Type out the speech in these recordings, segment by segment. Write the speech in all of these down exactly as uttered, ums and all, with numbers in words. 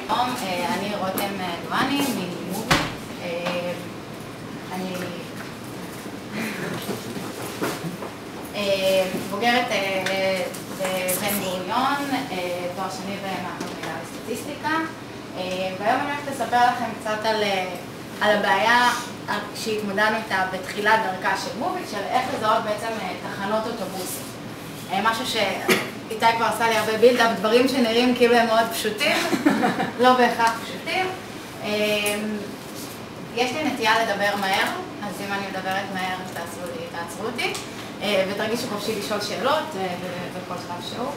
שלום, אני רותם דואני ממוביט. אני בוגרת בבן גוריון, תואר שני במערכות מידע וסטטיסטיקה, והיום אני הולכת לספר לכם קצת על, על הבעיה שהתמודדנו איתה בתחילת דרכה של מוביט, של איך לזהות בעצם תחנות אוטובוסים. משהו שאיתי כבר עשה לי הרבה בילדאפ, דברים שנראים כאילו הם מאוד פשוטים, לא בהכרח פשוטים. יש לי נטייה לדבר מהר, אז אם אני מדברת מהר תעצרו אותי, ותרגישו חופשי לשאול שאלות בכל שלב שהוא.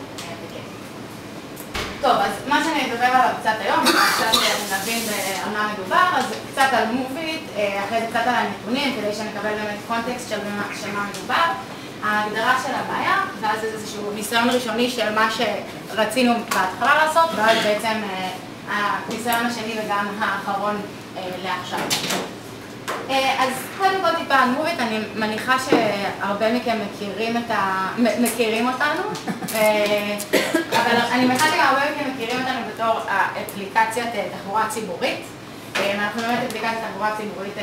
טוב, אז מה שאני אדבר עליו קצת היום, קצת נבין על מה מדובר, אז קצת על מוביט, אחרי זה קצת על הנתונים, כדי שנקבל באמת קונטקסט של מה מדובר. ההגדרה של הבעיה, ואז איזשהו ניסיון ראשוני של מה שרצינו בהתחלה לעשות, ואז בעצם הניסיון השני וגם האחרון לעכשיו. אז קודם כל טיפה על מוביט, אני מניחה שהרבה מכם מכירים, ה... מכירים אותנו, אבל אני מניחה שגם הרבה מכם מכירים אותנו בתור אפליקציית תחבורה ציבורית. אנחנו באמת אפליקציית תחבורה ציבורית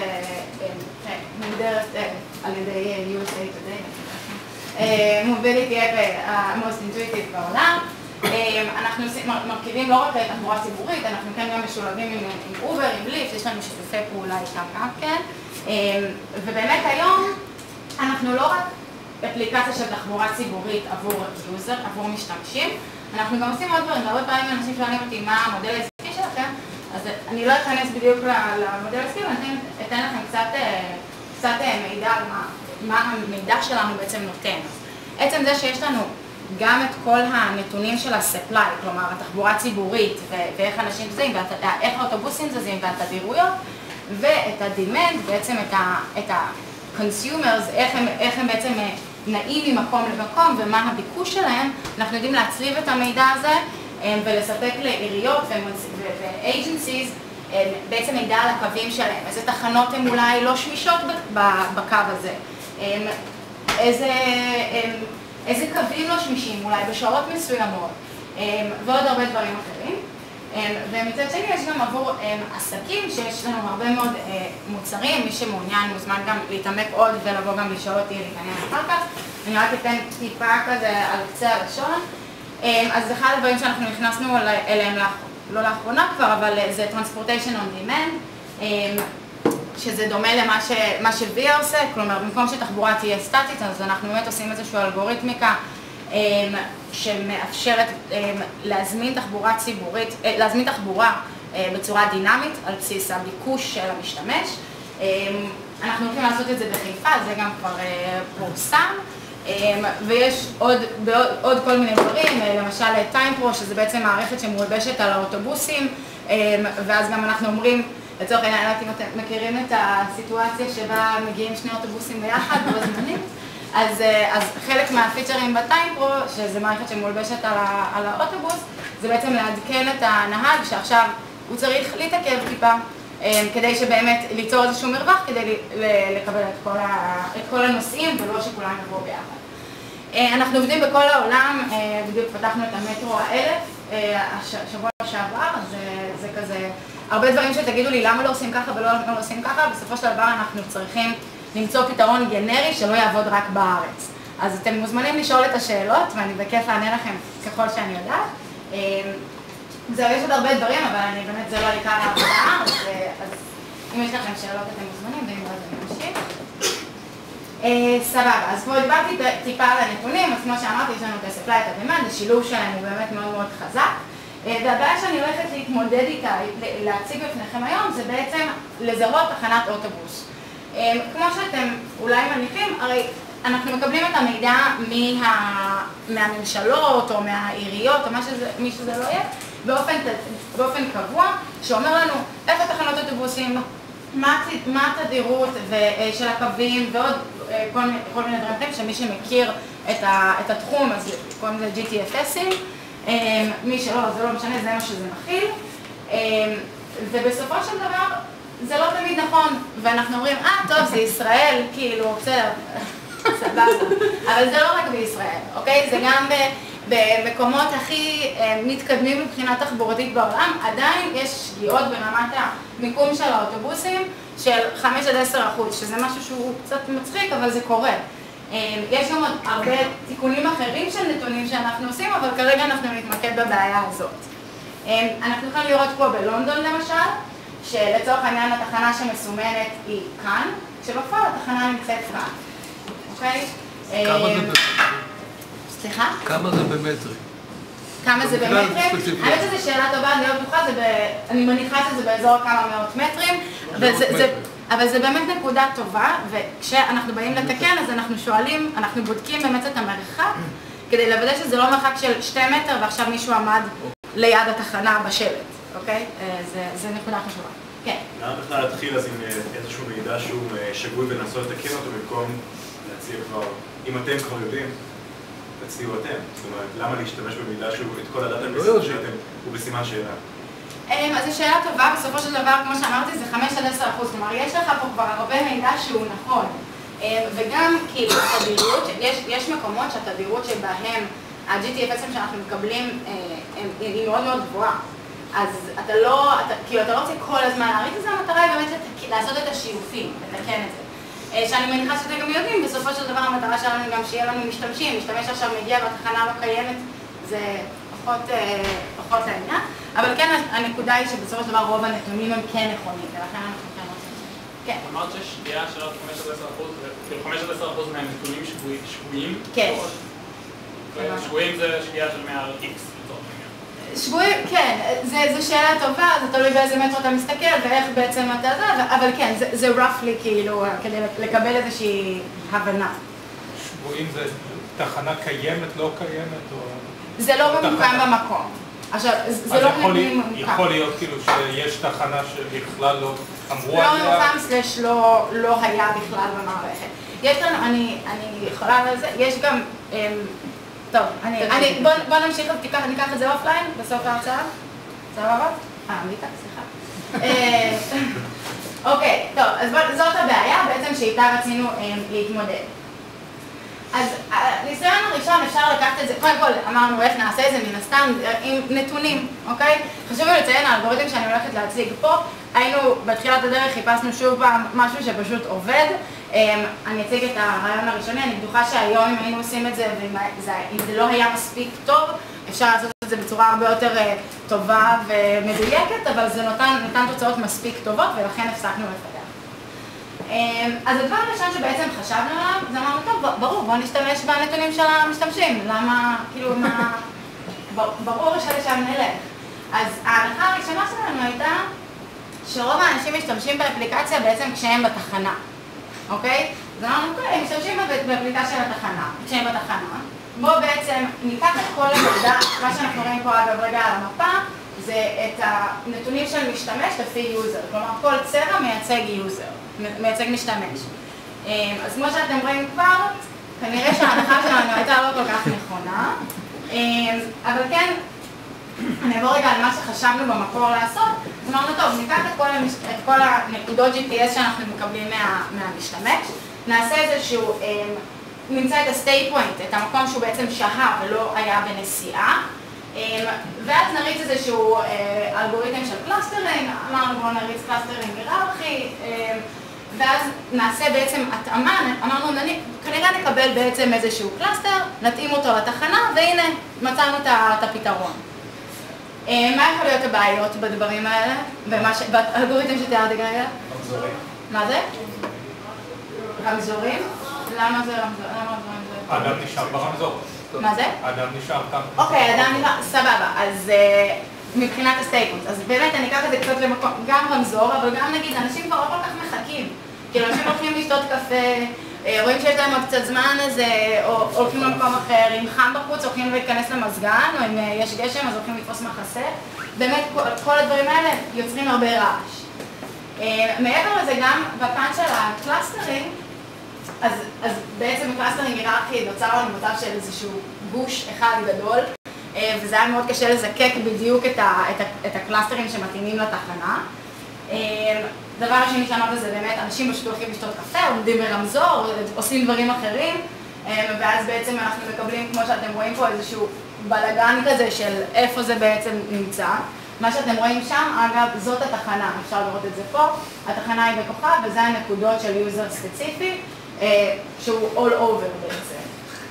מוגדרת על ידי יו אס איי Today. Mobility App ה-most intuitive בעולם. אנחנו מרכיבים לא רק תחבורה ציבורית, אנחנו כן גם משולבים עם אובר, עם ליפט, יש לנו שיתופי פעולה איתם גם כן. ובאמת היום אנחנו לא רק אפליקציה של תחבורה ציבורית עבור יוזר, עבור משתמשים, אנחנו גם עושים עוד דברים, הרבה פעמים אנשים שואלים אותי מה המודל העסקי שלכם, אז אני לא אכנס בדיוק למודל העסקי, ואני אתן לכם קצת, קצת מידע על מה, מה המידע שלנו בעצם נותן. עצם זה שיש לנו גם את כל הנתונים של ה-supply, כלומר התחבורה הציבורית ואיך אנשים זזים, איך האוטובוסים זזים והתדירויות, ואת ה-demand, בעצם את ה-consumers, איך הם, איך הם בעצם נעים ממקום למקום ומה הביקוש שלהם, אנחנו יודעים להצליב את המידע הזה ולספק לעיריות ו-agencies בעצם מידע על הקווים שלהם, איזה תחנות הן אולי לא שמישות בקו הזה, איזה, איזה קווים לא שמישים אולי בשעות מסוימות ועוד הרבה דברים אחרים. ומצד שני יש גם עבור עסקים שיש לנו הרבה מאוד מוצרים, מי שמעוניין מוזמן גם להתעמק עוד ולבוא גם לשאול אותי להתעניין אחר כך. אני רק אתן טיפה כזה על קצה הלשון. אז אחד הדברים שאנחנו נכנסנו אליהם לא לאחרונה כבר, אבל זה Transportation on Demand, שזה דומה למה ש, מה ש-ויה עושה, כלומר במקום שתחבורה תהיה סטטית, אז אנחנו באמת עושים איזושהי אלגוריתמיקה שמאפשרת להזמין תחבורה ציבורית, להזמין תחבורה בצורה דינמית על בסיס הביקוש של המשתמש. אנחנו הולכים לעשות את זה בחיפה, זה גם כבר פורסם, ויש עוד, עוד כל מיני דברים, למשל טיימפרו, שזה בעצם מערכת שמולבשת על האוטובוסים, ואז גם אנחנו אומרים, לצורך העניין, אם אתם מכירים את הסיטואציה שבה מגיעים שני אוטובוסים ביחד בו זמנית, אז, אז חלק מהפיצ'רים בטיימפרו, שזה מערכת שמולבשת על, על האוטובוס, זה בעצם לעדכן את הנהג שעכשיו הוא צריך להתעכב טיפה, כדי שבאמת ליצור איזשהו מרווח כדי לקבל את כל, ה, את כל הנושאים ולא שכולם יבואו ביחד. אנחנו עובדים בכל העולם, בדיוק פתחנו את המטרו האלף, השבוע שעבר, אז זה כזה הרבה דברים שתגידו לי למה לא עושים ככה ולא לא עושים ככה, בסופו של דבר אנחנו צריכים למצוא פתרון גנרי שלא יעבוד רק בארץ. אז אתם מוזמנים לשאול את השאלות, ואני בכיף אענה לכם ככל שאני יודעת. זהו, יש עוד הרבה דברים, אבל אני באמת, זה לא עיקר העבודה, אז, אז אם יש לכם שאלות אתם מוזמנים, ואם לא, אז אני ממשיך. סבבה, אז כבר דיברתי טיפה על הנתונים, אז כמו שאמרתי, יש לנו את ה-supply, את ה-demand, השילוב שלהם הוא באמת מאוד מאוד חזק. והבעיה שאני הולכת להתמודד איתה, להציג בפניכם היום, זה בעצם לזהות תחנת אוטובוס. כמו שאתם אולי מניחים, הרי אנחנו מקבלים את המידע מה, מהממשלות או מהעיריות או מי שזה לא יהיה, באופן, באופן קבוע, שאומר לנו איפה תחנות אוטובוסים, מה, מה התדירות של הקווים ועוד כל, כל מיני דברים אחרים, שמי שמכיר את, ה, את התחום, אז קוראים לזה ג'י טי אף אסים, מי שלא, זה לא משנה, זה מה שזה מכיל, ובסופו של דבר זה לא תמיד נכון, ואנחנו אומרים, אה, טוב, זה ישראל, כאילו, בסדר, סבבה, אבל זה לא רק בישראל, אוקיי? זה גם במקומות הכי מתקדמים מבחינה תחבורתית בעולם, עדיין יש שגיאות ברמת המיקום של האוטובוסים של חמש עד עשר אחוז, שזה משהו שהוא קצת מצחיק, אבל זה קורה. יש גם עוד הרבה תיקונים אחרים של נתונים שאנחנו עושים, אבל כרגע אנחנו נתמקד בבעיה הזאת. אנחנו יכולים לראות פה בלונדון למשל, שלצורך העניין התחנה שמסומנת היא כאן, כשבפועל התחנה נמצאת כאן. אוקיי? כמה זה במטרים? סליחה? כמה זה במטרים? כמה זה במטרים? האמת שזו שאלה טובה, אני לא בטוחה, אני מניחה שזה באזור כמה מאות מטרים, אבל זה באמת נקודה טובה, וכשאנחנו באים לתקן אז אנחנו שואלים, אנחנו בודקים באמת את המרחק, כדי לוודא שזה לא מרחק של שתי מטר ועכשיו מישהו עמד ליד התחנה בשלט, אוקיי? זה נקודה חשובה. כן. למה בכלל להתחיל אז עם איזשהו מידע שהוא שגוי ונסו לתקן אותו במקום להציע כבר, אם אתם כבר יודעים, תציעו אתם. זאת אומרת, למה להשתמש במידע שהוא את כל הדאטה בסדר שאתם, הוא בסימן שאלה? אז זו שאלה טובה, בסופו של דבר, כמו שאמרתי, זה חמש עד עשר אחוז, כלומר, יש לך פה כבר הרבה מידע שהוא נכון. וגם, כאילו, התדירות, יש מקומות שהתדירות שבהם ה-ג'י טי אף אסים שאנחנו מקבלים היא מאוד מאוד גבוהה. אז אתה לא, כאילו, אתה לא רוצה כל הזמן להריץ את זה, המטרה היא באמת לעשות את השיופים, לתקן את זה. שאני מניחה שאתם גם יודעים, בסופו של דבר המטרה שלנו גם שיהיה לנו משתמשים, משתמש עכשיו מגיע והתחנה לא קיימת, זה פחות, פחות העניין. אבל כן, הנקודה היא שבסופו של דבר רוב הנתונים הם כן נכונים, ולכן אנחנו כן רוצים את זה. כן. אמרת שיש שגיאה של עד חמש עד עשר אחוז, כאילו חמש עד עשר אחוז מהנתונים שגויים? כן. שגויים זה שגיאה של מאה איקס. שגויים, כן, זו שאלה טובה, זה תלוי באיזה מטרו אתה מסתכל ואיך בעצם אתה זה, אבל כן, זה roughly כאילו, כדי לקבל איזושהי הבנה. שגויים זה תחנה קיימת, לא קיימת? זה לא ממוקם במקום. עכשיו, זה לא ממוקם. יכול להיות כאילו שיש תחנה שבכלל לא אמרו לא עליה? ממוקם סלש לא היה בכלל במערכת. יש לנו, אני יכולה על זה, יש גם... טוב, בוא נמשיך, ניקח את זה אופליין בסוף ההרצאה. סבבה? אה, MeetUp, סליחה. אוקיי, טוב, אז זאת הבעיה בעצם שאיתה רצינו להתמודד. אז הניסיון הראשון אפשר לקחת את זה, קודם כל אמרנו איך נעשה את זה מן הסתם עם נתונים, אוקיי? חשוב לי לציין, האלגוריתם שאני הולכת להציג פה, היינו בתחילת הדרך, חיפשנו שוב פעם משהו שפשוט עובד. אני אציג את הרעיון הראשוני, אני בטוחה שהיום אם היינו עושים את זה, ואם זה לא היה מספיק טוב, אפשר לעשות את זה בצורה הרבה יותר טובה ומדויקת, אבל זה נתן תוצאות מספיק טובות ולכן הפסקנו לפתח. אז הדבר הראשון שבעצם חשבנו עליו, זה אמרנו, טוב, ברור, בואו נשתמש בנתונים של המשתמשים, למה, כאילו, מה, ברור שלשם נלך. אז ההנחה הראשונה שלנו הייתה שרוב האנשים משתמשים באפליקציה בעצם כשהם בתחנה, אוקיי? אז אמרנו, אוקיי, הם משתמשים באפליקציה של התחנה, כשהם בתחנה. בואו בעצם ניקח את כל המידע, מה שאנחנו רואים פה אגב רגע על המפה, זה את הנתונים של משתמש לפי יוזר, כלומר כל צבע מייצג יוזר, מייצג משתמש. אז כמו שאתם רואים כבר, כנראה שההנחה שלנו הייתה לא כל כך נכונה, אבל כן, אני אעבור רגע על מה שחשבנו במקור לעשות, אז אמרנו, טוב, ניקח את כל, המש... את כל הנקודות ג'י פי אס שאנחנו מקבלים מה... מהמשתמש, נעשה איזשהו, נמצא את ה-stay point, את המקום שהוא בעצם שהה ולא היה בנסיעה, ואז נריץ איזשהו אלגוריתם של קלאסטרינג, אמרנו בואו נריץ קלאסטרינג היררכי, ואז נעשה בעצם התאמה, אמרנו כנראה נקבל בעצם איזשהו קלאסטר, נתאים אותו לתחנה, והנה מצאנו את הפתרון. מה יכול להיות הבעיות בדברים האלה? באלגוריתם שתיארתי כרגע? רמזורים. מה זה? רמזורים? למה זה רמזורים? האדם נשאר ברמזור. מה זה? האדם נשאר כאן. אוקיי, האדם נשאר, סבבה. אז מבחינת הסטייטמנט, אז באמת אני אקח את זה קצת למקום, גם רמזור, אבל גם נגיד, אנשים כבר לא כל כך מחכים. כאילו, אנשים הולכים לשתות קפה, רואים שיש להם עוד קצת זמן, אז הולכים למקום אחר, אם חם בחוץ, הולכים להיכנס למזגן, או אם יש גשם, אז הולכים לתפוס מחסה. באמת, כל הדברים האלה יוצרים הרבה רעש. מעבר לזה, גם בפן של הקלאסטרינג, אז, אז בעצם הקלאסטרינג היררכי נוצר לנו מצב של איזשהו גוש אחד גדול, וזה היה מאוד קשה לזקק בדיוק את, ה, את, ה, את הקלאסטרים שמתאימים לתחנה. דבר השני שאמרת זה באמת, אנשים פשוט הולכים לשתות קפה, עומדים ברמזור, עושים דברים אחרים, ואז בעצם אנחנו מקבלים, כמו שאתם רואים פה, איזשהו בלגן כזה של איפה זה בעצם נמצא. מה שאתם רואים שם, אגב, זאת התחנה, אפשר לראות את זה פה. התחנה היא בכוכב, וזה הנקודות של יוזר ספציפי, שהוא all over בעצם.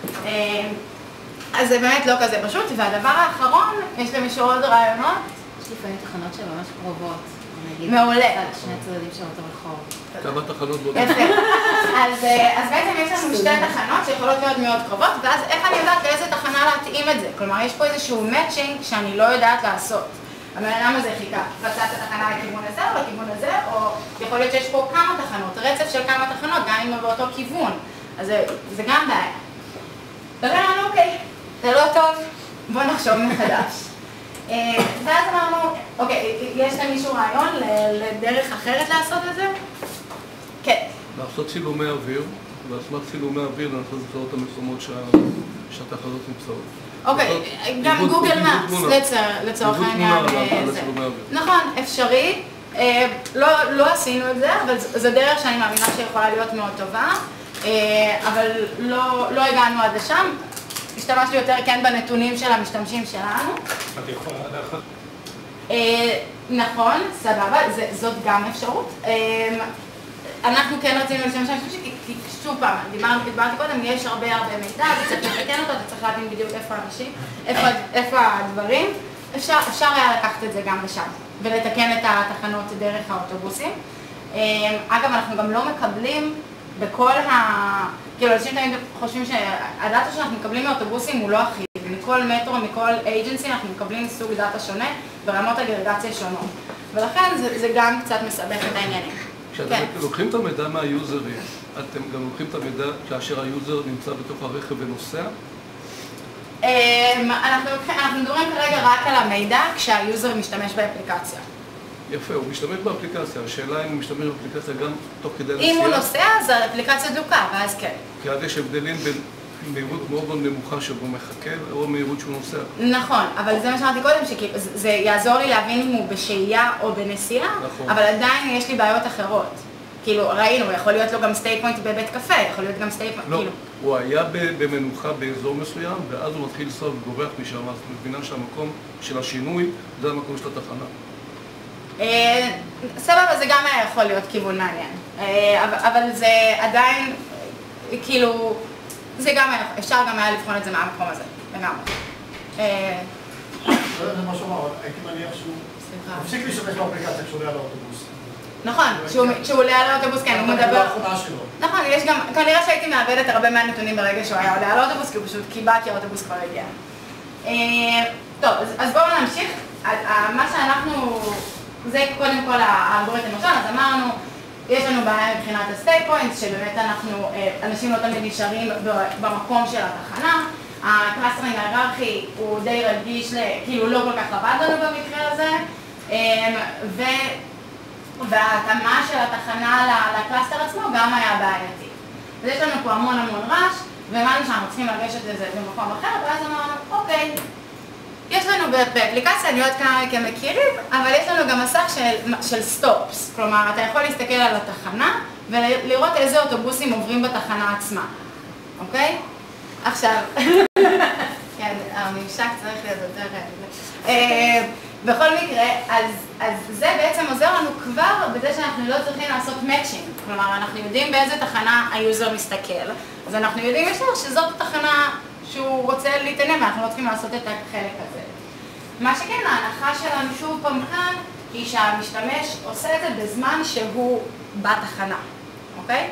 אז זה באמת לא כזה פשוט, והדבר האחרון, יש למישהו עוד רעיונות? יש לפעמים תחנות שהן ממש קרובות. מעולה. שני הצדדים של אותו רחוב. כמה תחנות בודדות. יפה. אז בעצם יש לנו שתי תחנות שיכולות להיות מאוד קרובות, ואז איך אני יודעת לאיזה תחנה להתאים את זה? כלומר, יש פה איזשהו מאצ'ינג שאני לא יודעת לעשות. הבן אדם הזה חיכה, רצה את התחנה לכיוון הזה או לכיוון הזה, או יכול להיות שיש פה כמה תחנות, רצף של כמה תחנות, גם אם באותו כיוון. אז זה גם בעיה. ואמרנו, אוקיי, זה לא טוב, בוא נחשוב מחדש. ואז אמרנו, אוקיי, יש למישהו רעיון לדרך אחרת לעשות את זה? כן. לעשות צילומי אוויר, ועל סמך צילומי אוויר לנסות לזהות את המקומות שהתחנות נמצאות. אוקיי, גם גוגל מאפס לצורך העניין. נכון, אפשרי. לא עשינו את זה, אבל זו דרך שאני מאמינה שיכולה להיות מאוד טובה, אבל לא הגענו עד לשם. השתמשנו יותר כן בנתונים של המשתמשים שלנו. את יכולה לאחת? נכון, סבבה, זאת גם אפשרות. אנחנו כן רצינו להשתמש במשתמשים, כי שוב פעם, דיברתי קודם, יש הרבה הרבה מידע, אתה צריך לתקן אותו, אתה צריך להבין בדיוק איפה האנשים, איפה הדברים. אפשר היה לקחת את זה גם לשם, ולתקן את התחנות דרך האוטובוסים. אגב, אנחנו גם לא מקבלים בכל ה... כאילו, אנשים תמיד חושבים שהדאטה שאנחנו מקבלים מאוטובוסים הוא לא אחיד. מכל מטרו, מכל אייג'נסי, אנחנו מקבלים סוג דאטה שונה ברמות אגרגציה שונות. ולכן זה גם קצת מסבך את העניינים. כשאתם לוקחים את המידע מהיוזרים, אתם גם לוקחים את המידע כאשר היוזר נמצא בתוך הרכב ונוסע? אנחנו מדברים כרגע רק על המידע כשהיוזר משתמש באפליקציה. יפה, הוא משתמש באפליקציה, השאלה אם הוא משתמש באפליקציה גם תוך כדי נסיעה. אם הוא נוסע, אז האפליקציה דלוקה, ואז כן. כי אז יש הבדלים בין מהירות מאוד מאוד נמוכה שבו הוא מחכה, או מהירות שהוא נוסע. נכון, אבל זה מה שאמרתי קודם, שזה יעזור לי להבין אם הוא בשהייה או בנסיעה, אבל עדיין יש לי בעיות אחרות. כאילו, ראינו, יכול להיות לו גם סטייט פוינט בבית קפה, יכול להיות גם סטייט פוינט, כאילו. לא, הוא היה במנוחה באזור מסוים, ואז הוא מתחיל לנסוע ובורח משם, אז הוא מבינה שהמקום של השינוי, זה המקום של התחנה. סבבה, זה גם היה יכול להיות כיוון מעניין, אבל זה עדיין, כאילו, זה גם היה, אפשר גם היה לבחון את זה מהמקום הזה, לגמרי. זה מה שאומר, הייתי מניח שהוא מפסיק להשתמש באפליקציה כשהוא עולה על האוטובוס. נכון, כשהוא עולה על האוטובוס, כן, הוא מדבר... נכון, יש גם, כנראה שהייתי מאבדת הרבה מהנתונים ברגע שהוא היה עולה על האוטובוס, כי הוא פשוט קיבע כי האוטובוס כבר הגיע. טוב, אז בואו נמשיך. מה שאנחנו... זה קודם כל האלגוריתם הראשון, אז אמרנו, יש לנו בעיה מבחינת ה-state points, שבאמת אנחנו, אנשים לא תמיד נשארים במקום של התחנה. הקלאסטרינג ההיררכי הוא די רגיש, כאילו לא כל כך עבד לנו במקרה הזה, וההתאמה של התחנה לקלאסטר עצמו גם היה בעייתי. אז יש לנו פה המון המון רעש, והאמרנו שאנחנו צריכים לגשת לזה במקום אחר, ואז אמרנו, אוקיי, יש לנו באפליקציה, אני יודעת כמה מכם מכירים, אבל יש לנו גם מסך של, של סטופס. כלומר, אתה יכול להסתכל על התחנה ולראות איזה אוטובוסים עוברים בתחנה עצמה. אוקיי? עכשיו, כן, הממשק צריך להיות יותר... בכל מקרה, אז, אז זה בעצם עוזר לנו כבר בזה שאנחנו לא צריכים לעשות matching. כלומר, אנחנו יודעים באיזה תחנה היוזר מסתכל, אז אנחנו יודעים ישר שזאת התחנה שהוא רוצה להתעניין, ואנחנו לא צריכים לעשות את החלק הזה. מה שכן, ההנחה שלנו שוב פעם כאן, היא שהמשתמש עושה את זה בזמן שהוא בתחנה, אוקיי?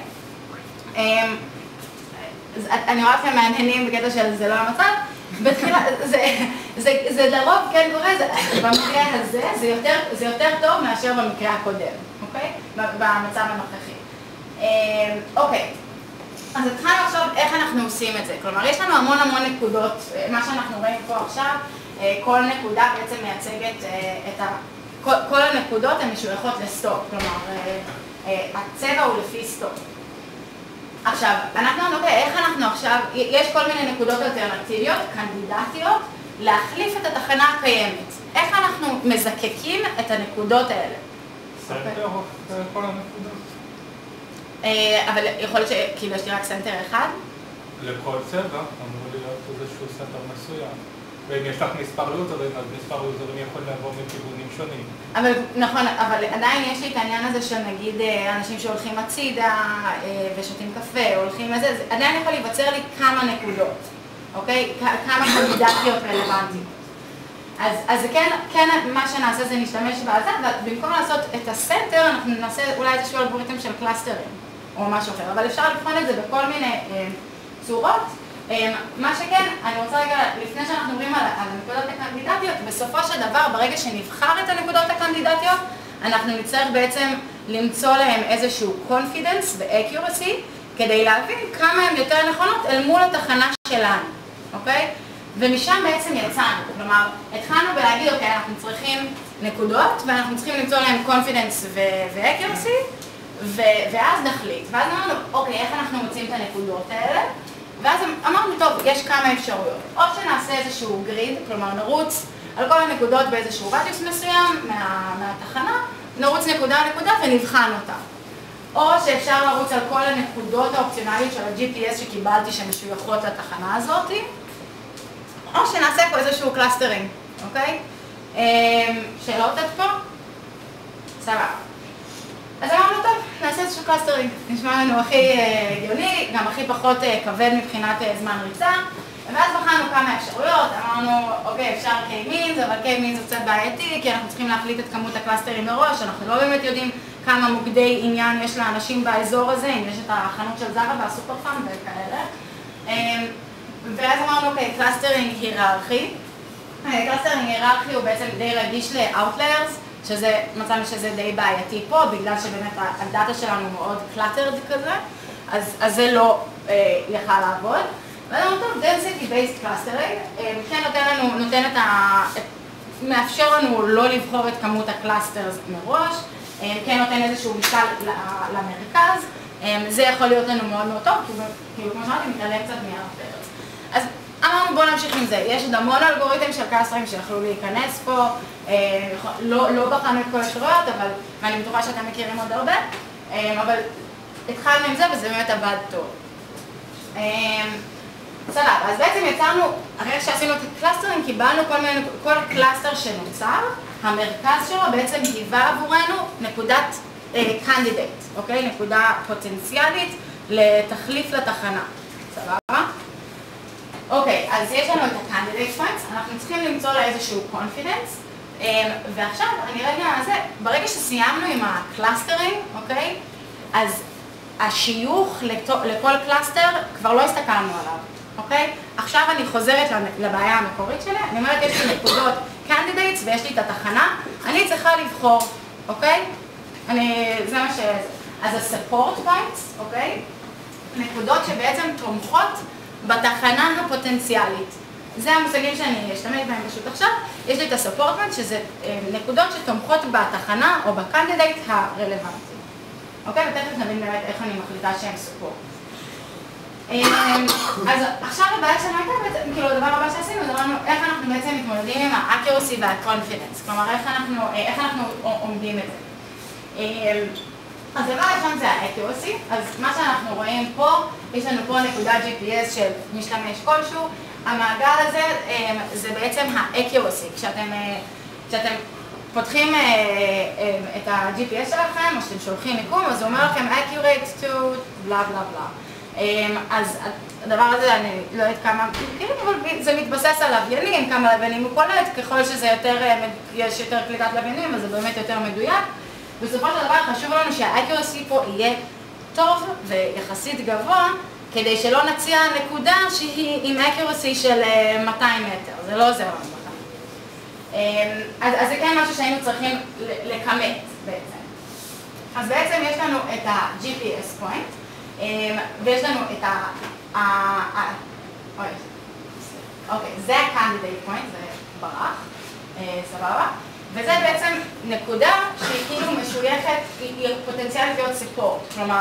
אני רואה אתכם מעניינים בקטע של זה לא המצב, בתחילה, זה לרוב כן קורה, במקרה הזה זה יותר טוב מאשר במקרה הקודם, אוקיי? במצב הנוכחי. אוקיי. אז התחלנו עכשיו איך אנחנו עושים את זה. כלומר, יש לנו המון המון נקודות, מה שאנחנו רואים פה עכשיו, כל נקודה בעצם מייצגת את ה... כל הנקודות הן משויכות לסטופ, כלומר, הצבע הוא לפי סטופ. עכשיו, אנחנו, אוקיי, איך אנחנו עכשיו, יש כל מיני נקודות אלטרנטיביות, קנדידטיות, להחליף את התחנה הקיימת. איך אנחנו מזקקים את הנקודות האלה? סנטר או כל הנקודות? אבל יכול להיות שכאילו יש לי רק סנטר אחד? לכל צבע אמור להיות איזשהו סנטר מסוים. ואם יש לך מספר יוזרים, אז מספר יוזרים יכול לעבור מכיוונים שונים. אבל נכון, אבל עדיין יש לי את העניין הזה של נגיד אנשים שהולכים הצידה ושותים קפה, הולכים לזה, עדיין יכול להיווצר לי כמה נקודות, אוקיי? כמה קנדידטיות רלוונטיות. אז, אז כן, כן, מה שנעשה זה נשתמש בזה, ובמקום לעשות את הסנטר, אנחנו נעשה אולי איזשהו אלגוריתם של קלאסטרים, או משהו אחר, אבל אפשר לבחון את זה בכל מיני אה, צורות. אה, מה שכן, אני רוצה רגע, לפני שאנחנו מדברים על, על הנקודות הקנדידטיות, בסופו של דבר, ברגע שנבחר את הנקודות הקנדידטיות, אנחנו נצטרך בעצם למצוא להם איזשהו confidence ו-accuracy, כדי להבין כמה הן יותר נכונות אל מול התחנה שלנו, אוקיי? ומשם בעצם יצאנו, כלומר, התחלנו בלהגיד, אוקיי, אנחנו צריכים נקודות, ואנחנו צריכים למצוא להם confidence ו-accuracy, ואז נחליט. ואז אמרנו, אוקיי, איך אנחנו מוצאים את הנקודות האלה? ואז אמרנו, טוב, יש כמה אפשרויות. או שנעשה איזשהו גריד, כלומר, נרוץ על כל הנקודות באיזשהו רדיוס מסוים מה, מהתחנה, נרוץ נקודה נקודה ונבחן אותה. או שאפשר לרוץ על כל הנקודות האופציונליות של ה-ג'י פי אס שקיבלתי שמשויכות לתחנה הזאת, או שנעשה פה איזשהו קלאסטרינג, אוקיי? שאלות עד פה? סבבה. אז אמרנו, טוב, נעשה איזשהו קלאסטרינג. נשמע לנו הכי הגיוני, גם הכי פחות כבד מבחינת זמן ריצה. ואז בחרנו כמה אפשרויות, אמרנו, אוקיי, אפשר K-means, אבל K-means זה קצת בעייתי, כי אנחנו צריכים להחליט את כמות הקלאסטרים מראש, אנחנו לא באמת יודעים כמה מוקדי עניין יש לאנשים באזור הזה, אם יש את החנות של זרה והסופר פארם וכאלה. ואז אמרנו, אוקיי, קלאסטרינג היררכי. קלאסטרינג היררכי הוא בעצם די רגיש ל-outliers, שזה, מצאנו שזה די בעייתי פה, בגלל שבאמת הדאטה שלנו מאוד cluttered כזה, אז, אז זה לא אה, יכל לעבוד. ואז אמרנו, טוב, density based clustering, אה, כן נותן לנו, נותן את ה... את, מאפשר לנו לא לבחור את כמות הקלאסטרס מראש, אה, כן נותן איזשהו משקל למרכז, אה, זה יכול להיות לנו מאוד מאוד טוב, כי כמו שאמרתי, מתעלם קצת מהאפלרס. אז אמרנו, בואו נמשיך עם זה. יש עוד המון אלגוריתם של קלאסטרים שיכולו להיכנס פה, אה, לא, לא בחנו את כל השרויות, אבל, ואני בטוחה שאתם מכירים עוד הרבה, אה, אבל התחלנו עם זה וזה באמת עבד טוב. אה, סבבה, אז בעצם יצרנו, אחרי שעשינו את הקלאסטרים, קיבלנו כל, מיני, כל קלאסטר שנוצר, המרכז שלו בעצם היווה עבורנו נקודת קנדידייט, אה, אוקיי? נקודה פוטנציאלית לתחליף לתחנה. סבבה? אוקיי, אז יש לנו את ה-candidate points, אנחנו צריכים למצוא לה איזשהו confidence, ועכשיו אני רגע, זה, ברגע שסיימנו עם הקלאסטרים, אוקיי, אז השיוך לכל קלאסטר כבר לא הסתכלנו עליו, אוקיי? עכשיו אני חוזרת לבעיה המקורית שלי, אני אומרת, יש לי נקודות candidates ויש לי את התחנה, אני צריכה לבחור, אוקיי? אני, זה מה ש... אז ה-support points, אוקיי? נקודות שבעצם תומכות בתחנה הפוטנציאלית. זה המושגים שאני אשתמש בהם פשוט עכשיו. יש לי את הספורטמנט, שזה נקודות שתומכות בתחנה או בקנדידייט הרלוונטי. אוקיי? ותכף נבין באמת איך אני מחליטה שהם ספורט. אז עכשיו הבעיה שלנו הייתה, כאילו הדבר הבא שעשינו, זה אמרנו איך אנחנו בעצם מתמודדים עם ה-accuracy וה-confidence. כלומר, איך אנחנו, איך אנחנו עומדים את זה. אז דבר ראשון זה ה-accuracy, אז מה שאנחנו רואים פה, יש לנו פה נקודה ג'י פי אס של משתמש כלשהו, המעגל הזה זה בעצם ה-accuracy, כשאתם, כשאתם פותחים את ה-ג'י פי אס שלכם, או שאתם שולחים מיקום, אז הוא אומר לכם accurate to בלה בלה בלה. אז הדבר הזה, אני לא יודעת כמה, אבל זה מתבסס על לוויינים, כמה לוויינים הוא קולט, ככל שזה יותר, יש יותר קליטת לוויינים, אז זה באמת יותר מדויק. בסופו של דבר חשוב לנו שה-accuracy פה יהיה טוב ויחסית גבוה, כדי שלא נציע נקודה שהיא עם accuracy של מאתיים מטר, זה לא עוזר לנו בכלל. אז, אז זה כן משהו שהיינו צריכים לכמת בעצם. אז בעצם יש לנו את ה-ג'י פי אס point, ויש לנו את ה... אוקיי, זה ה-candidate point, זה ברח, סבבה. וזה בעצם נקודה שהיא כאילו משויכת, היא פוטנציאלית להיות סיפורט. כלומר,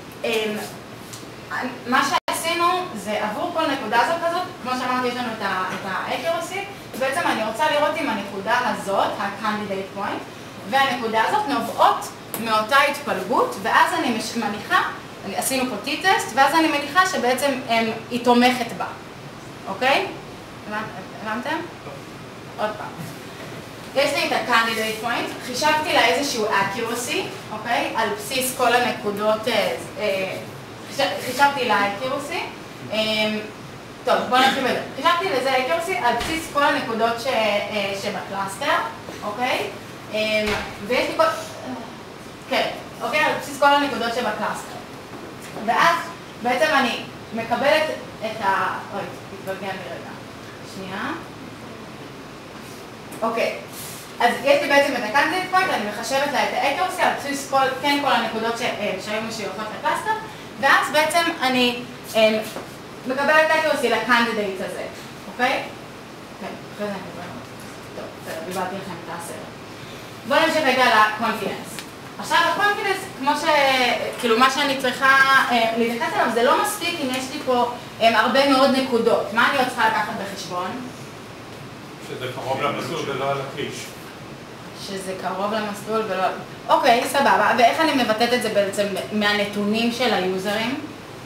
מה שעשינו זה עבור כל נקודה הזאת כזאת, כמו שאמרתי, יש לנו את ה-accuracy, ובעצם אני רוצה לראות אם הנקודה הזאת, ה-candidate point, והנקודה הזאת נובעות מאותה התפלגות, ואז אני מניחה, עשינו פה טי-טסט, ואז אני מניחה שבעצם היא תומכת בה. אוקיי? הבנתם? עוד פעם. יש לי את ה-candidate point, חישבתי לה איזשהו accuracy, אוקיי? על בסיס כל הנקודות, חישבתי לה accuracy. טוב, בואו נתחיל בזה. חישבתי לזה accuracy על בסיס כל הנקודות שבקלאסטר, אוקיי? ויש לי כל... כן, אוקיי? על בסיס כל הנקודות שבקלאסטר. ואז בעצם אני מקבלת את ה... אוי, תתבלגן לי רגע. שנייה. אוקיי. אז יש לי בעצם את ה-candidate point, אני מחשבת לה את ה-accuracy על בסיס כל, כן, כל הנקודות שהיו משויכות לקלאסטר, ואז בעצם אני מקבלת accuracy ל-candidate הזה, אוקיי? כן, אחרי זה אני מקבלת. טוב, בסדר, דיברתי לכם את הסרט. בואו נמשיך רגע ל-confidence. עכשיו, ה-confidence, כמו ש... כאילו, מה שאני צריכה להתייחס אליו, זה לא מספיק אם יש לי פה הרבה מאוד נקודות. מה אני עוד צריכה לקחת בחשבון? שזה קרוב למסלול ולא על הכביש. שזה קרוב למסלול ולא... אוקיי, סבבה. ואיך אני מבטאת את זה בעצם מהנתונים של היוזרים?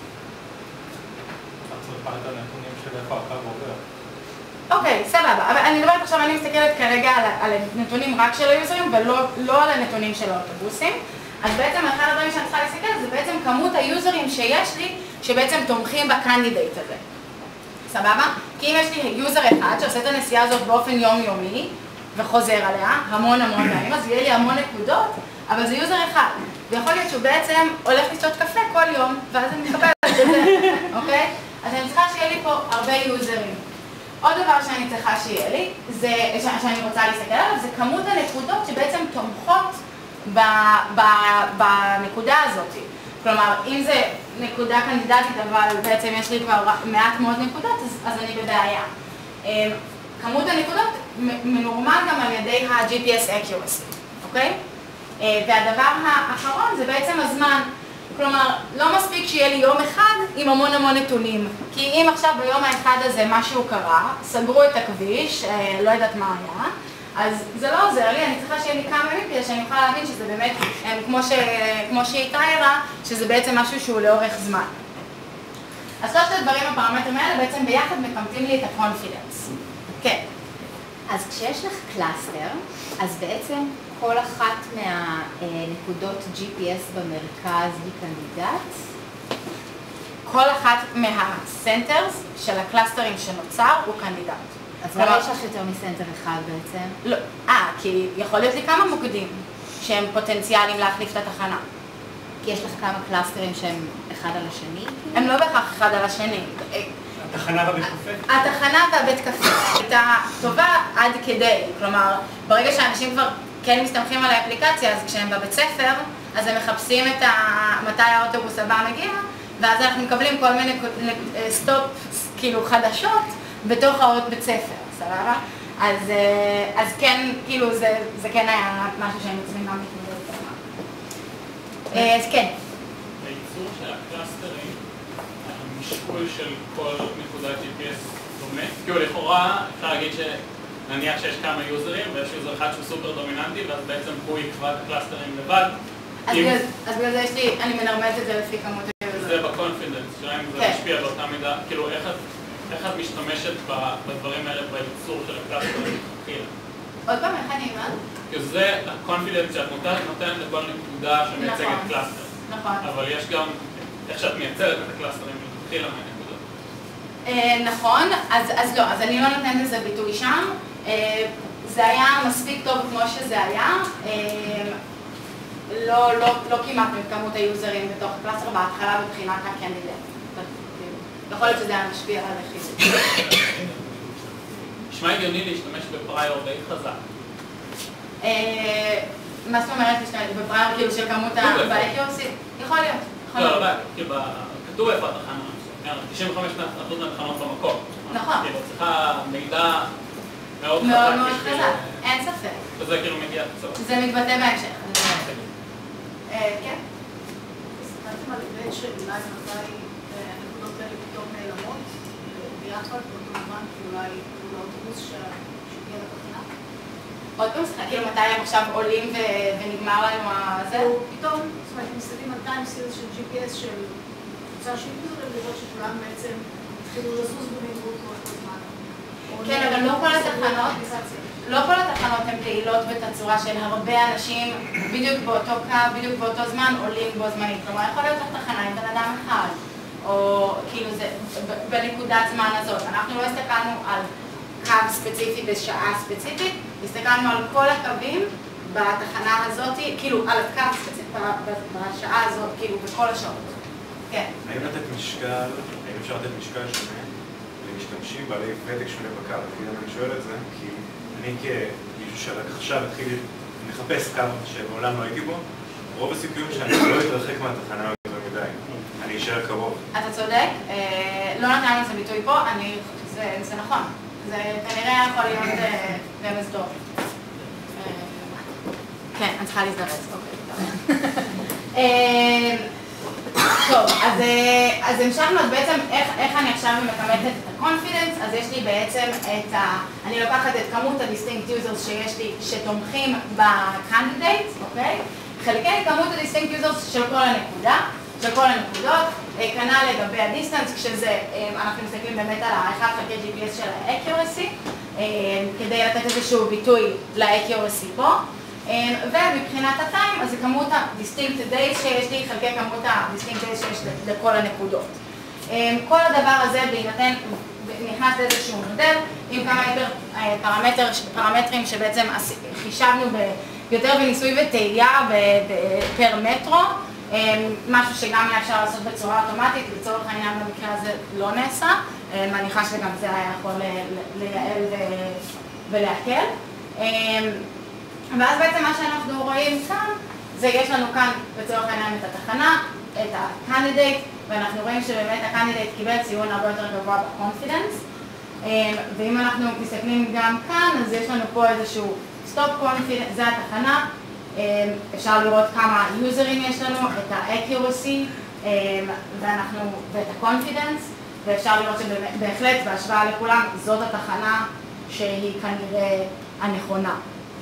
את צריכה את הנתונים של איפה הקו עובר. אוקיי, סבבה. אבל אני מדברת עכשיו, אני מסתכלת כרגע על, על הנתונים רק של היוזרים ולא לא על הנתונים של האוטובוסים. אז בעצם אחד הדברים שאני צריכה להסתכל זה בעצם כמות היוזרים שיש לי שבעצם תומכים בקנדידייט הזה. סבבה? כי אם יש לי יוזר אחד שעושה את הנסיעה הזאת באופן יומיומי וחוזר עליה המון המון פעמים, אז יהיה לי המון נקודות, אבל זה יוזר אחד. ויכול להיות שהוא בעצם הולך לשתות קפה כל יום, ואז אני מקבלת את זה, אוקיי? אז אני צריכה שיהיה לי פה הרבה יוזרים. עוד דבר שאני צריכה שיהיה לי, זה, שאני רוצה להסתכל עליו, זה כמות הנקודות שבעצם תומכות ב, ב, בנקודה הזאת. כלומר, אם זה נקודה קנדידטית, אבל בעצם יש לי כבר מעט מאוד נקודות, אז, אז אני בבעיה. כמות הנקודות מנורמל גם על ידי ה-ג'י פי אס accuracy, אוקיי? והדבר האחרון זה בעצם הזמן. כלומר, לא מספיק שיהיה לי יום אחד עם המון המון נתונים. כי אם עכשיו ביום האחד הזה משהו קרה, סגרו את הכביש, לא יודעת מה היה, אז זה לא עוזר לי, אני צריכה שיהיה לי כמה ימים כדי שאני אוכל להבין שזה באמת, כמו, ש... כמו שהיא תאירה, שזה בעצם משהו שהוא לאורך זמן. אז שלושת הדברים הפרמטרים האלה בעצם ביחד מקמטים לי את ה-confidence. כן. אז כשיש לך קלאסטר, אז בעצם כל אחת מהנקודות ג'י פי אס במרכז היא קנדידט? כל אחת מהסנטרס של הקלאסטרים שנוצר הוא קנדידט. אז למה יש לך יותר מסנטר אחד בעצם? לא, אה, כי יכול להיות לי כמה מוקדים שהם פוטנציאליים להחליף את התחנה. כי יש לך כמה קלאסטרים שהם אחד על השני? הם לא בהכרח אחד על השני. התחנה והבית קפה? התחנה והבית קפה הייתה טובה עד כדי. כלומר, ברגע שאנשים כבר כן מסתמכים על האפליקציה, אז כשהם בבית ספר, אז הם מחפשים את מתי האוטובוס הבא מגיע, ואז אנחנו מקבלים כל מיני סטופ כאילו חדשות בתוך האות בית ספר, סבבה? אז, אז כן, כאילו זה, זה כן היה משהו שהם יוצאים גם להתמודד איתם. אז כן. הייצור של הקלאסטרים, המשקול של כל נקודת ג'י פי אס דומה. כאילו לכאורה אפשר להגיד שנניח שיש כמה יוזרים ויש יוזר אחד שהוא סופר דומיננטי, ואז בעצם הוא יקבע את הקלאסטרים לבד. אז בגלל זה יש לי, אני מנרמזת את זה לפי כמות היוזרים. זה בקונפידנס, שאלה אם זה משפיע באותה מידה, כאילו איך את משתמשת בדברים האלה בייצור של הקלאסטרים? עוד פעם, איך אני אומרת? כי זה הקונפידנס שאת נותנת לכל נקודה שמייצגת קלאסטר. נכון. אבל יש גם איך שאת מייצרת את הקלאסטרים ולתחילה מהנקודות. נכון, אז לא, אז אני לא נותנת לזה ביטוי שם. זה היה מספיק טוב כמו שזה היה. לא כמעט מכמות היוזרים בתוך הקלאסטר בהתחלה בבחינת הקנדידט. יכול להיות שזה היה משפיע על החיזוק. נשמע הגיוני להשתמש בפריור די חזק. מה זאת אומרת להשתמש בפריור כאילו של כמות ה-accuracy? יכול להיות. לא, לא, כאילו כתוב איפה התחנה. תשעים וחמש אחוז מהתחנות במקום. נכון. כאילו צריכה מידע מאוד חזק. מאוד מאוד חזק, אין ספק. וזה כאילו מגיע קצת. זה מתבטא בהמשך. כן? הסתכלתם על היבט של אולי מתי הנקודות האלה פתאום נעלמות, ביחד, באותו זמן, כי אולי הוא לאוטובוס שהגיע לתחנה? עוד פעם, כאילו מתי הם עכשיו עולים ונגמר לנו הזה? פתאום, זאת אומרת, מסתכלים על טיים סיריס של ג'י פי אס של קבוצה של יוזרים, לראות שכולם בעצם התחילו לזוז במהירות כל הזמן. כן, אבל לא כל התחנות, לא כל התחנות הן פעילות בתצורה של הרבה אנשים בדיוק באותו קו, בדיוק באותו זמן, עולים בו זמנית. כלומר, יכול להיות לך תחנה עם בן אדם אחד, או כאילו זה בנקודת זמן הזאת. אנחנו לא הסתכלנו על קו ספציפי בשעה ספציפית, הסתכלנו על כל הקווים בתחנה הזאת, כאילו על הקו ספציפי בשעה הזאת, כאילו בכל השעות. כן. האם לתת משקל, האם אפשר לתת משקל שונה למשתמשים בעלי ותק שונה בקו? אני שואל את זה כי אני כמישהו שרק עכשיו התחיל לחפש קו שמעולם לא הייתי בו, רוב הסיכויים שאני לא אתרחק מהתחנה יותר מדי, אני אשאר קרוב. אתה צודק, לא נתנו לזה ביטוי פה, זה נכון. זה כנראה יכול להיות רמז טוב. כן, אני צריכה להזדרז, אוקיי. טוב, אז המשכנו, אז בעצם איך אני עכשיו מכמתת את ה-confidence, אז יש לי בעצם את ה... אני לוקחת את כמות ה-distinct users שיש לי שתומכים ב-candidate, אוקיי? חלקי כמות ה-distinct users של כל הנקודה, של כל הנקודות, כנ"ל לגבי ה-distance, כשזה, אנחנו מסתכלים באמת על ה-אחד חלקי ג'י פי אס של ה-accuracy, כדי לתת איזשהו ביטוי ל-accuracy פה. ומבחינת הטיים, אז זה כמות ה-distinct days שיש לי, חלקי כמות ה-distinct days שיש לכל הנקודות. כל הדבר הזה בהינתן, נכנס לאיזשהו מודל, עם כמה יותר פרמטרים שבעצם חישבנו יותר בניסוי וטעייה פר מטרו, משהו שגם היה אפשר לעשות בצורה אוטומטית, לצורך העניין במקרה הזה לא נעשה, מניחה שגם זה היה יכול לייעל ולהקל. ואז בעצם מה שאנחנו רואים כאן, זה יש לנו כאן לצורך העניין את התחנה, את ה-candidate, ואנחנו רואים שבאמת ה-candidate קיבל ציון הרבה יותר גבוה ב-confidence. ואם אנחנו מסתכלים גם כאן, אז יש לנו פה איזשהו stop confidence, זה התחנה. אפשר לראות כמה יוזרים יש לנו, את ה-accuracy ואנחנו, ואת ה-confidence, ואפשר לראות שבהחלט בהשוואה לכולם זאת התחנה שהיא כנראה הנכונה.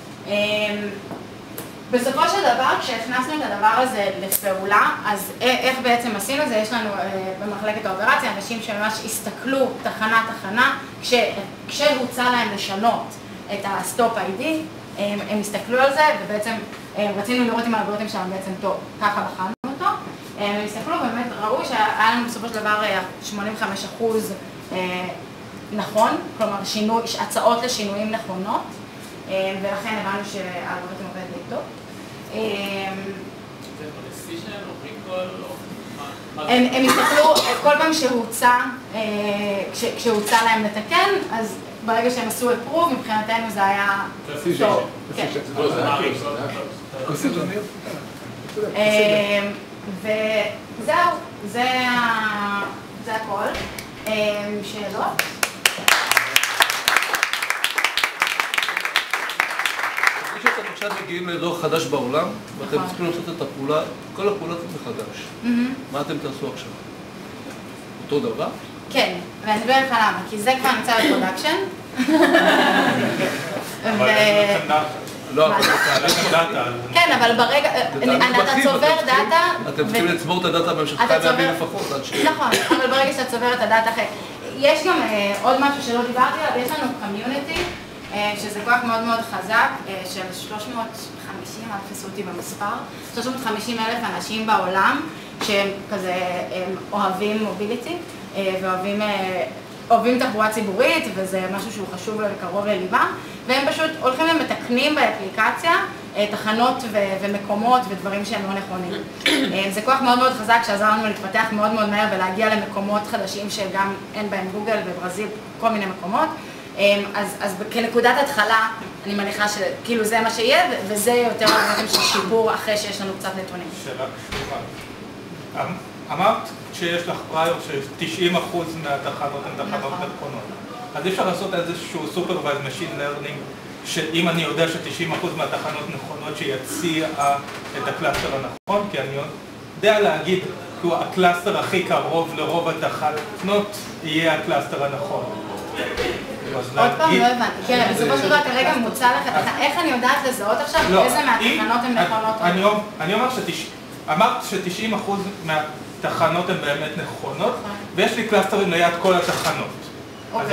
בסופו של דבר, כשהכנסנו את הדבר הזה לפעולה, אז איך בעצם עשינו זה? יש לנו במחלקת האופרציה אנשים שממש הסתכלו תחנה-תחנה, כשהוצע להם לשנות את ה-stop איי די, הם הסתכלו על זה, ובעצם רצינו לראות אם האלגוריתם שלנו בעצם טוב, ככה בחנו אותו. הם הסתכלו, באמת ראו שהיה לנו בסופו של דבר שמונים וחמישה אחוז נכון, כלומר הצעות לשינויים נכונות, ולכן הבנו שהאלגוריתם עובד די טוב. זה פרסישן או ריקול או... הם הסתכלו, כל פעם שהוצע להם לתקן, אז ברגע שהם עשו approve, מבחינתנו זה היה טוב. וזהו, זה הכל. שאלות? שאתם עכשיו מגיעים לדור חדש בעולם, ואתם צריכים לעשות את הפעולה, כל הפעולות מחדש. מה אתם תעשו עכשיו? אותו דבר? כן, ואני אסביר לך למה, כי זה כבר נמצא בפרודקשן. אבל אין לכם דאטה. לא, אבל זה דאטה. כן, אבל ברגע, אתה צובר דאטה... אתם צריכים לצבור את הדאטה במשך חיים ימים לפחות, עד ש... נכון, אבל ברגע שאתה צובר את הדאטה אחרי... יש גם עוד משהו שלא דיברתי עליו, יש לנו קומיוניטי, שזה כוח מאוד מאוד חזק, של שלוש מאות וחמישים, אל תפסו אותי במספר, שלוש מאות וחמישים אלף אנשים בעולם שהם כזה אוהבים מוביליטי ואוהבים תחבורה ציבורית, וזה משהו שהוא חשוב וקרוב לליבם, והם פשוט הולכים ומתקנים באפליקציה תחנות ומקומות ודברים שהם לא נכונים. זה כוח מאוד מאוד חזק שעזר לנו להתפתח מאוד מאוד מהר ולהגיע למקומות חדשים שגם אין בהם גוגל וברזיל, כל מיני מקומות. אז, אז כנקודת התחלה, אני מניחה שכאילו זה מה שיהיה, וזה יותר דברים של שיפור אחרי שיש לנו קצת נתונים. שאלה קשורה. אמרת שיש לך פריור ש-תשעים אחוז מהתחנות הן תחנות נכונות. אז אפשר לעשות איזשהו supervised machine learning, שאם אני יודע ש-תשעים אחוז מהתחנות נכונות שיציע את הקלאסטר הנכון, כי אני יודע להגיד, כאילו הקלאסטר הכי קרוב לרוב התחנות יהיה הקלאסטר הנכון. עוד פעם לא הבנתי, כן, בסופו של דבר כרגע מוצא לך, איך אני יודעת לזהות עכשיו איזה מהתחנות הן נכונות? אני אומר אמרת ש-תשעים אחוז מהתחנות הן באמת נכונות, ויש לי קלאסטרים ליד כל התחנות. אוקיי.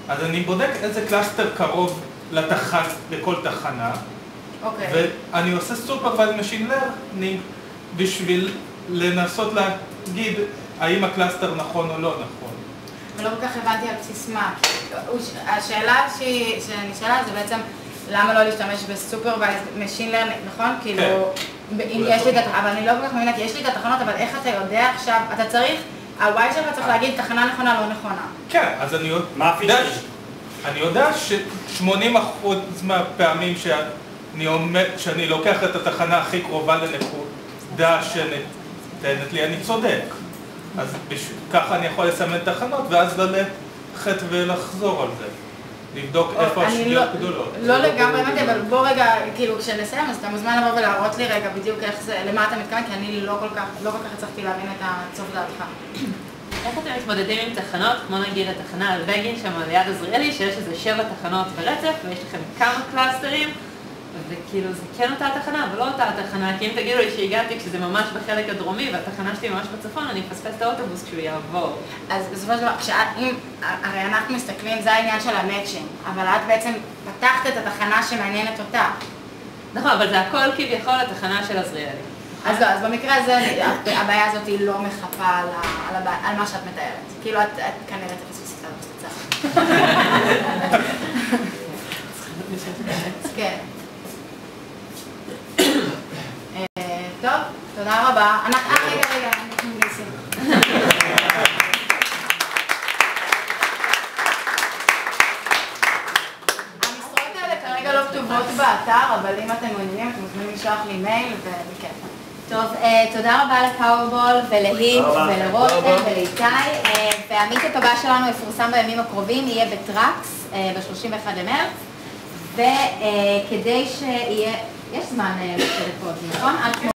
אז אני בודק איזה קלאסטר קרוב לתחת, לכל תחנה, אוקיי. ואני עושה Supervised Machine Learning בשביל לנסות להגיד האם הקלאסטר נכון או לא נכון. ולא כל כך הבנתי על בסיס מה. השאלה שאני שאלה זה בעצם למה לא להשתמש ב-Supervised Machine Learning, נכון? כאילו, אם יש לי את התחנות, אבל אני לא כל כך מבינה, כי יש לי את התחנות, אבל איך אתה יודע עכשיו, אתה צריך, ה-Y שלך צריך להגיד תחנה נכונה, לא נכונה. כן, אז אני יודע... מה הפיצ'ר? אני יודע ש-שמונים אחוז מהפעמים שאני אומר, שאני לוקח את התחנה הכי קרובה לנקודה שנתנת לי, אני צודק. אז ככה אני יכול לסמן תחנות, ואז ללכת ולחזור על זה. לבדוק איפה השגיאות גדולות. לא לגמרי הבנתי, אבל בוא רגע, כאילו כשנסיים, אז אתה מוזמן לבוא ולהראות לי רגע בדיוק איך זה, למה אתה מתכוון, כי אני לא כל כך, לא כל כך הצלחתי להבין את הצוף דעתך. איך אתם מתמודדים עם תחנות, כמו נגיד התחנה על בגין שם ליד עזריאלי, שיש איזה שבע תחנות ברצף, ויש לכם כמה קלאסטרים, וכאילו זה כן אותה התחנה, אבל לא אותה התחנה, כי אם תגידו לי שהגעתי כשזה ממש בחלק הדרומי, והתחנה שלי ממש בצפון, אני אפספס את האוטובוס כשהוא יעבור. אז בסופו של דבר, הרי אנחנו מסתכלים, זה העניין של המאצ'ינג, אבל את בעצם פתחת את התחנה שמעניינת אותה. נכון, אבל זה הכל כביכול התחנה של עזריאלי. אז לא, אז במקרה הזה, הבעיה הזאת היא לא מחפה על מה שאת מתארת. כאילו, את כנראה תפספסת קצת. כן. טוב, תודה רבה. אה, רגע, רגע, אנחנו מגייסים. המשרות האלה כרגע לא כתובות באתר, אבל אם אתם מעוניינים, אתם מוזמנים לשלוח לי מייל וכן. טוב, תודה רבה לפאורבול ולהיט ולרותם ולאיתי, והמיטאפ הבא שלנו יפורסם בימים הקרובים, יהיה בטראקס ב-שלושים ואחד למרץ, וכדי שיהיה, יש זמן לשבת פה, נכון?